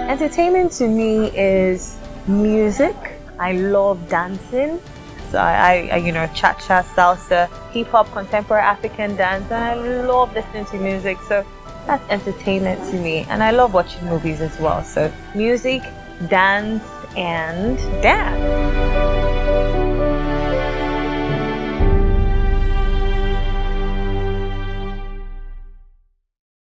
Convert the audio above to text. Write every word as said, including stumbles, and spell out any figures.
Entertainment to me is music. I love dancing. So I, I you know, cha-cha, salsa, hip-hop, contemporary African dance, and I love listening to music. So that's entertainment to me. And I love watching movies as well. So music, dance, and dance.